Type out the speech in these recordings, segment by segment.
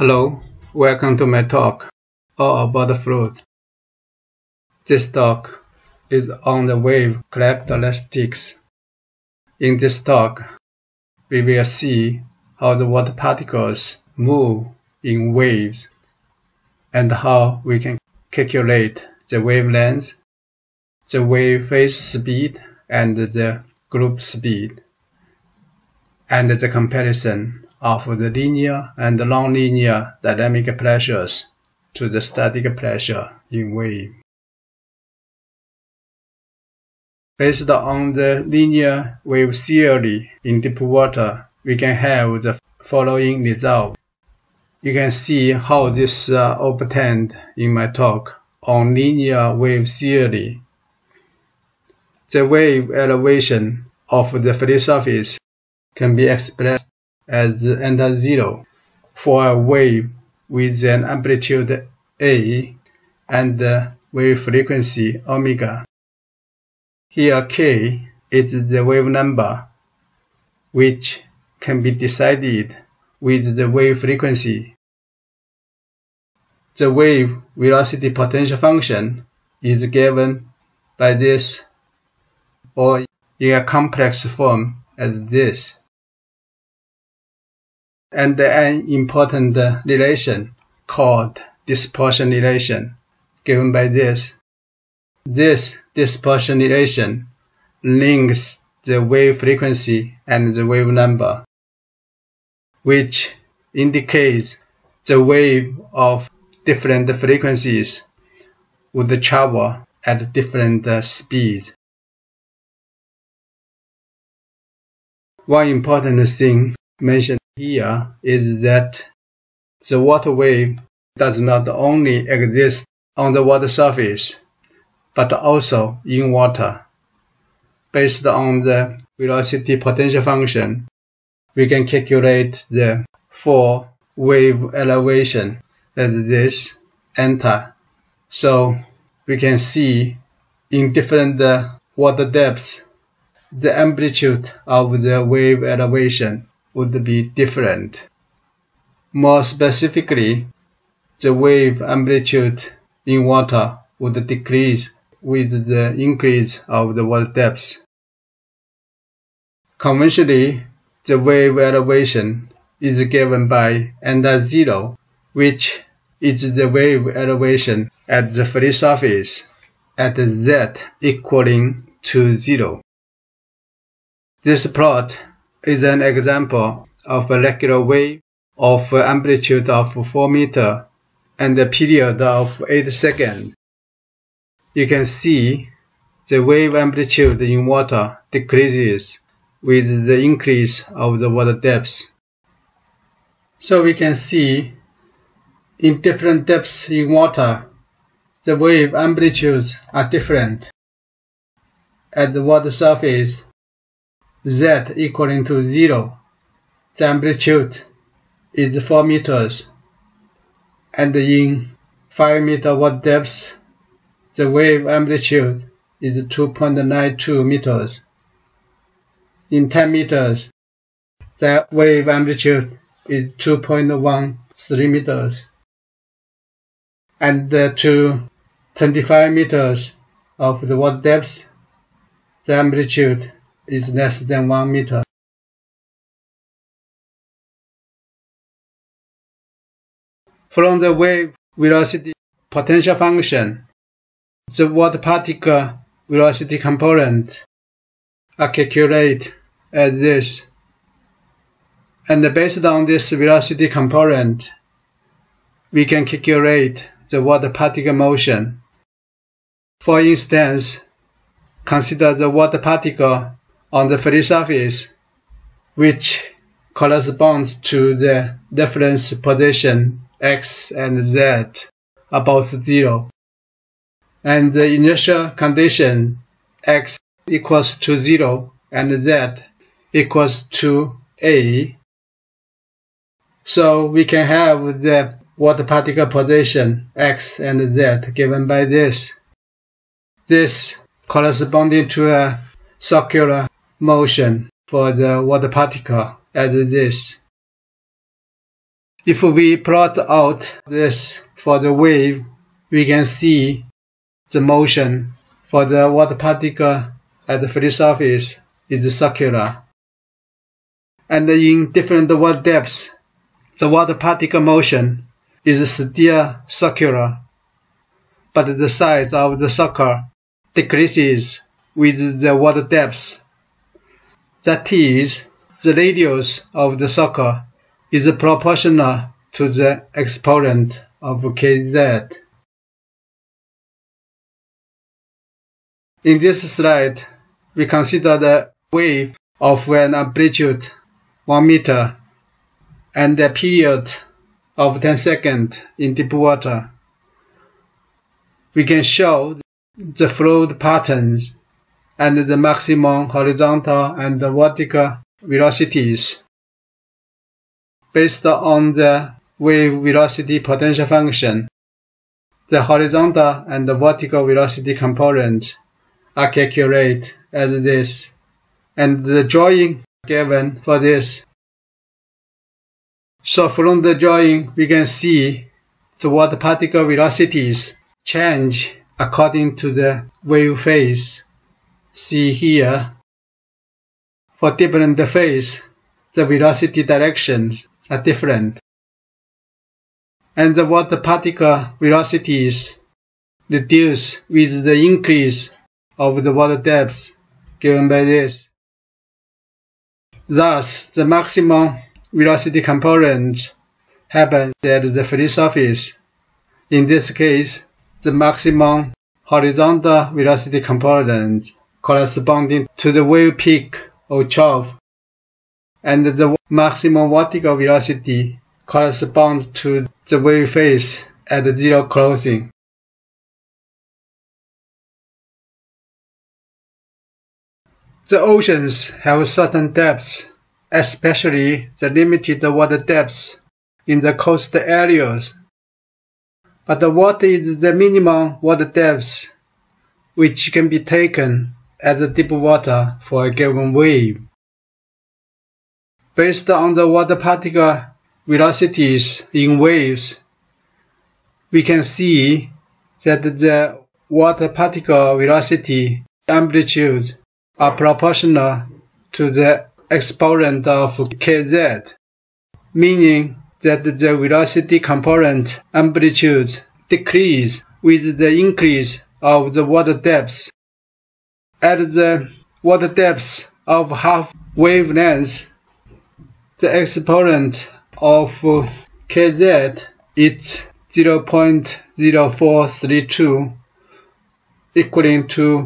Hello, welcome to my talk, all about the fruit. This talk is on the wave characteristics. In this talk, we will see how the water particles move in waves and how we can calculate the wavelength, the wave phase speed, and the group speed, and the comparison of the linear and nonlinear dynamic pressures to the static pressure in wave. Based on the linear wave theory in deep water, we can have the following result. You can see how this obtained in my talk on linear wave theory. The wave elevation of the free surface can be expressed as n0 for a wave with an amplitude A and wave frequency omega. Here k is the wave number, which can be decided with the wave frequency. The wave velocity potential function is given by this, or in a complex form as this. And an important relation called dispersion relation given by this. This dispersion relation links the wave frequency and the wave number, which indicates the wave of different frequencies would travel at different speeds. One important thing mentioned here is that the water wave does not only exist on the water surface, but also in water. Based on the velocity potential function, we can calculate the four wave elevation as this eta. So we can see in different water depths, the amplitude of the wave elevation would be different. More specifically, the wave amplitude in water would decrease with the increase of the water depth. Conventionally, the wave elevation is given by n0, which is the wave elevation at the free surface at z equaling to 0. This plot is an example of a regular wave of amplitude of 4 meters and a period of 8 seconds. You can see the wave amplitude in water decreases with the increase of the water depth. So we can see in different depths in water, the wave amplitudes are different. At the water surface, z equaling to 0, the amplitude is 4 meters, and in 5 meter water depth, the wave amplitude is 2.92 meters. In 10 meters, the wave amplitude is 2.13 meters, and to 25 meters of the water depth, the amplitude is less than 1 meter. From the wave velocity potential function, the water particle velocity component are calculated as this. And based on this velocity component, we can calculate the water particle motion. For instance, consider the water particle on the free surface, which corresponds to the reference position x and z about 0, and the initial condition x equals to 0 and z equals to a. So we can have the water particle position x and z given by this. This corresponding to a circular motion for the water particle as this. If we plot out this for the wave, we can see the motion for the water particle at the free surface is circular. And in different water depths, the water particle motion is still circular, but the size of the circle decreases with the water depths. That is, the radius of the circle is proportional to the exponent of kz. In this slide, we consider the wave of an amplitude 1 meter and a period of 10 seconds in deep water. We can show the flow patterns and the maximum horizontal and vertical velocities based on the wave velocity potential function. The horizontal and the vertical velocity components are calculated as this, and the drawing given for this. So from the drawing, we can see the water particle velocities change according to the wave phase. See here, for different phase, the velocity directions are different, and the water particle velocities reduce with the increase of the water depth given by this. Thus, the maximum velocity component happens at the free surface. In this case, the maximum horizontal velocity component corresponding to the wave peak or trough, and the maximum vertical velocity corresponds to the wave phase at zero crossing. The oceans have certain depths, especially the limited water depths in the coast areas. But what is the minimum water depth which can be taken as deep water for a given wave? Based on the water particle velocities in waves, we can see that the water particle velocity amplitude are proportional to the exponent of kz, meaning that the velocity component amplitude decrease with the increase of the water depth. At the water depth of half wavelength, the exponent of kz is 0.0432, equaling to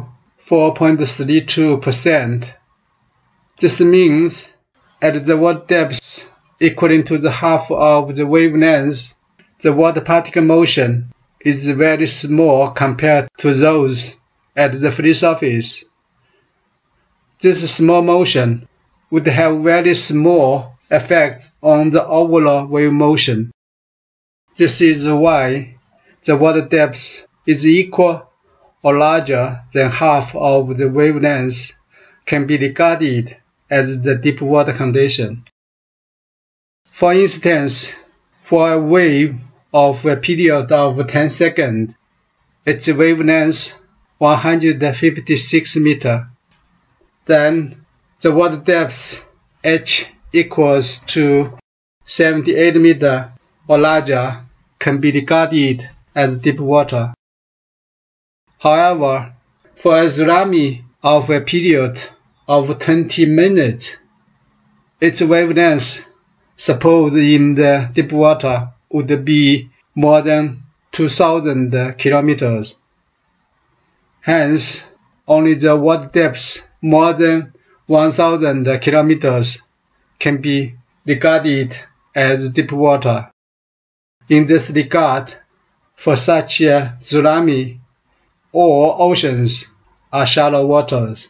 4.32%. This means at the water depth equaling to the half of the wavelength, the water particle motion is very small compared to those at the free surface. This small motion would have very small effect on the overall wave motion. This is why the water depth is equal or larger than half of the wavelength can be regarded as the deep water condition. For instance, for a wave of a period of 10 seconds, its wavelength 156 meters, then the water depth h equals to 78 meters or larger can be regarded as deep water. However, for a tsunami of a period of 20 minutes, its wavelength, suppose in the deep water, would be more than 2,000 kilometers. Hence, only the water depth more than 1,000 kilometers can be regarded as deep water. In this regard, for such a tsunami, all oceans are shallow waters.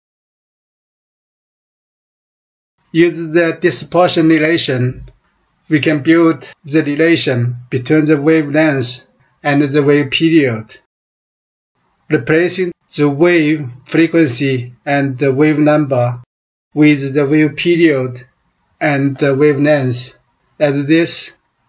Using the dispersion relation, we can build the relation between the wavelength and the wave period, replacing the wave frequency and the wave number with the wave period and the wavelength. As this,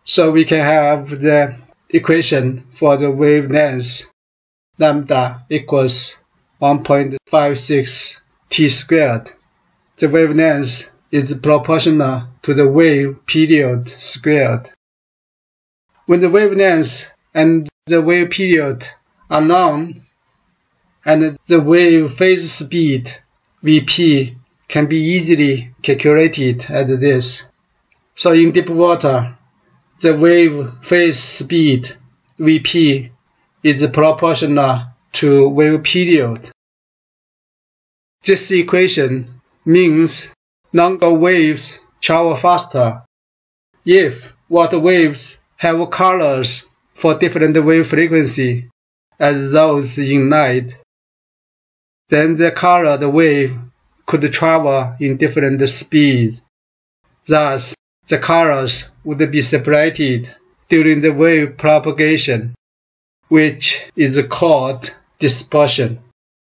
So we can have the equation for the wavelength lambda equals 1.56 t squared. The wavelength is proportional to the wave period squared. When the wavelength and the wave period are known, and the wave phase speed Vp can be easily calculated as this. So in deep water, the wave phase speed Vp is proportional to wave period. This equation means longer waves travel faster. If water waves have colors for different wave frequency as those in light, then the colored wave could travel in different speeds. Thus, the colors would be separated during the wave propagation, which is called dispersion.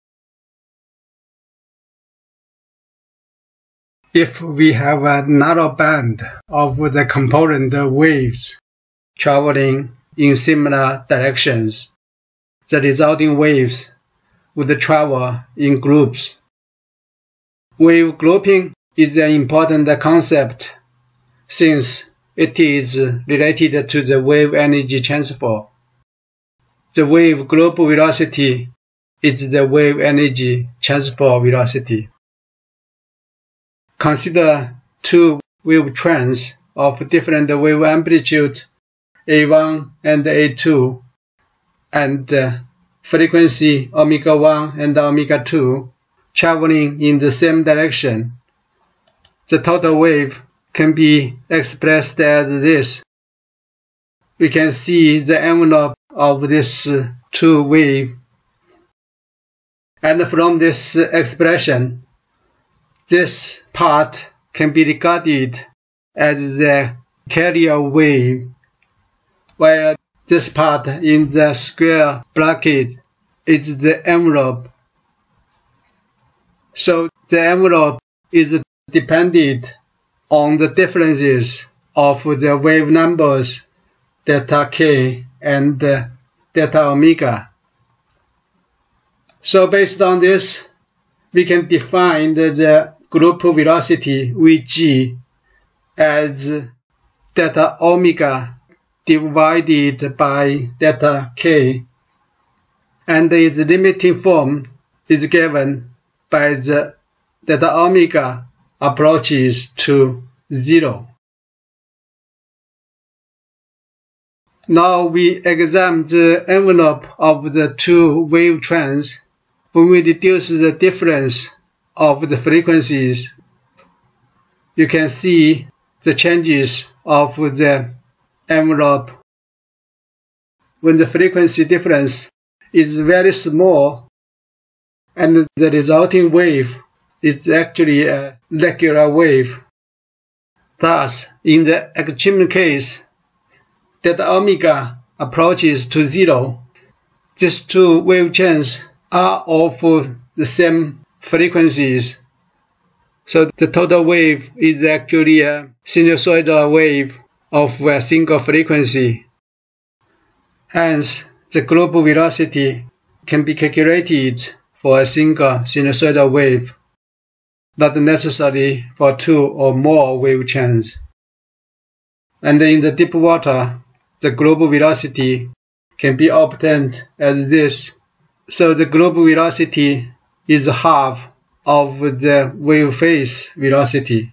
If we have a narrow band of the component waves traveling in similar directions, the resulting waves would travel in groups. Wave grouping is an important concept since it is related to the wave energy transfer. The wave group velocity is the wave energy transfer velocity. Consider two wave trends of different wave amplitude A1 and A2 and frequency omega1 and omega2 traveling in the same direction. The total wave can be expressed as this. We can see the envelope of these two waves. And from this expression, this part can be regarded as the carrier wave, while this part in the square bracket is the envelope. So the envelope is dependent on the differences of the wave numbers delta k and delta omega. So based on this, we can define the group velocity Vg as delta omega divided by delta k, and its limiting form is given by the delta omega approaches to 0. Now we examine the envelope of the two wave trends. When we reduce the difference of the frequencies, you can see the changes of the envelope. When the frequency difference is very small and the resulting wave is actually a regular wave. Thus, in the extreme case, delta omega approaches to 0, these two wave chains are of the same frequencies. So the total wave is actually a sinusoidal wave of a single frequency. Hence, the group velocity can be calculated for a single sinusoidal wave, not necessarily for two or more wave chains. And in the deep water, the group velocity can be obtained as this. So the group velocity is half of the wave phase velocity.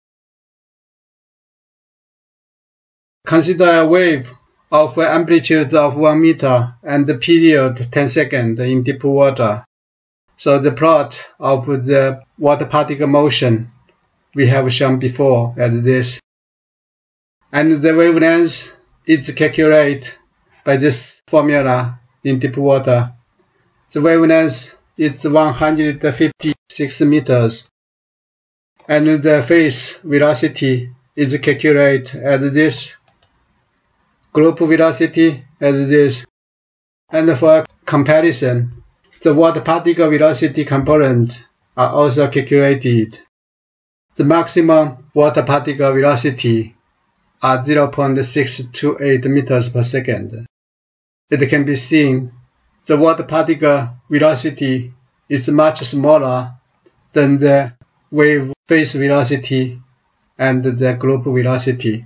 Consider a wave of an amplitude of 1 meter and the period 10 seconds in deep water. So the plot of the water particle motion we have shown before as this. And the wavelength is calculated by this formula in deep water. The wavelength is 156 meters, and the phase velocity is calculated as this, group velocity as this. And for comparison, the water particle velocity component are also calculated. The maximum water particle velocity are 0.628 meters per second. It can be seen the water particle velocity is much smaller than the wave phase velocity and the group velocity.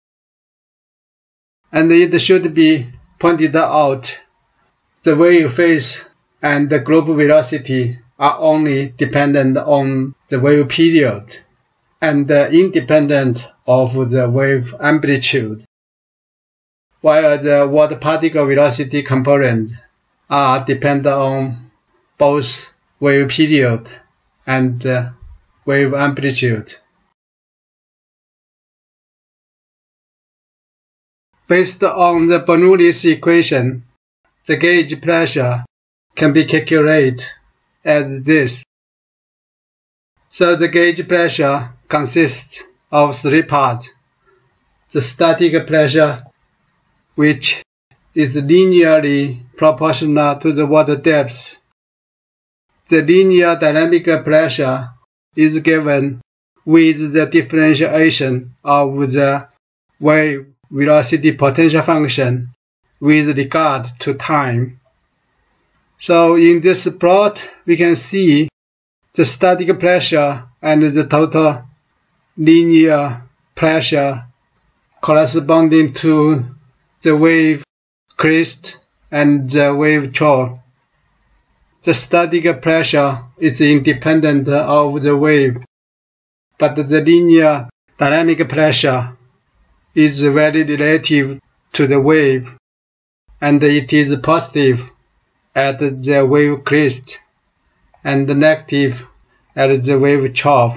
And it should be pointed out the wave phase and the group velocity are only dependent on the wave period and independent of the wave amplitude, while the water particle velocity components are dependent on both wave period and wave amplitude. Based on the Bernoulli's equation, the gauge pressure can be calculated as this. So the gauge pressure consists of three parts. The static pressure, which is linearly proportional to the water depth. The linear dynamic pressure is given with the differentiation of the wave velocity potential function with regard to time. So in this plot, we can see the static pressure and the total linear pressure corresponding to the wave crest and the wave trough. The static pressure is independent of the wave, but the linear dynamic pressure is very relative to the wave, and it is positive at the wave crest and negative at the wave trough.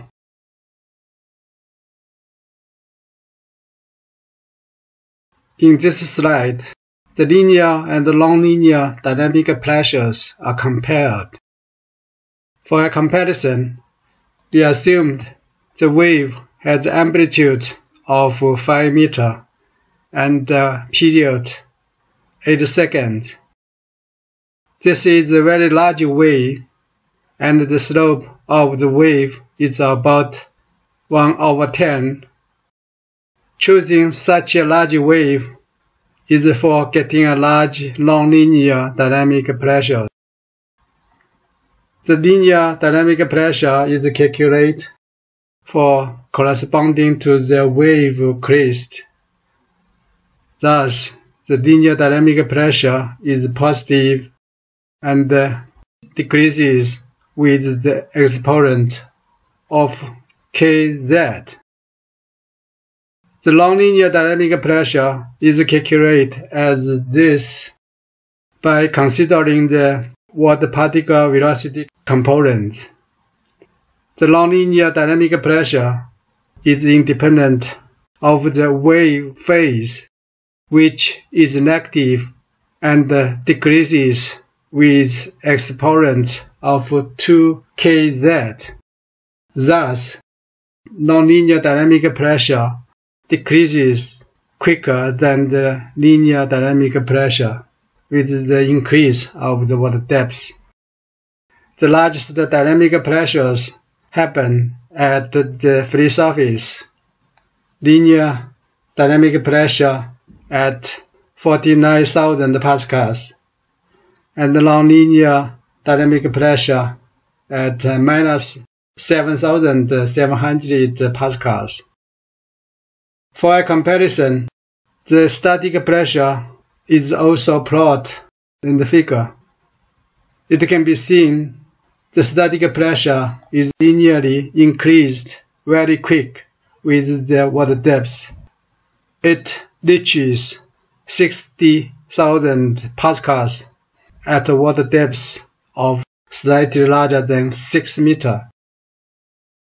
In this slide, the linear and nonlinear dynamic pressures are compared. For a comparison, we assumed the wave has amplitude of 5 meters and period 8 seconds. This is a very large wave, and the slope of the wave is about 1/10. Choosing such a large wave is for getting a large nonlinear dynamic pressure. The linear dynamic pressure is calculated for corresponding to the wave crest. Thus, the linear dynamic pressure is positive and decreases with the exponent of kz. The nonlinear dynamic pressure is calculated as this by considering the water particle velocity component. The nonlinear dynamic pressure is independent of the wave phase, which is negative and decreases with exponent of 2kz. Thus, nonlinear dynamic pressure decreases quicker than the linear dynamic pressure with the increase of the water depth. The largest dynamic pressures happen at the free surface. Linear dynamic pressure at 49,000 pascals and nonlinear dynamic pressure at minus 7,700 pascals. For a comparison, the static pressure is also plotted in the figure. It can be seen the static pressure is linearly increased very quick with the water depth. It reaches 60,000 pascals at a water depth of slightly larger than 6 meters.